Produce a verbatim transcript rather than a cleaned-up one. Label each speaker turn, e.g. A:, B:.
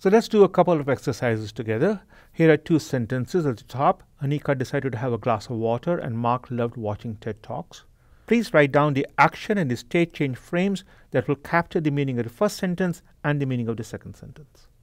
A: So let's do a couple of exercises together. Here are two sentences at the top. Anika decided to have a glass of water and Mark loved watching TED Talks. Please write down the action and the state change frames that will capture the meaning of the first sentence and the meaning of the second sentence.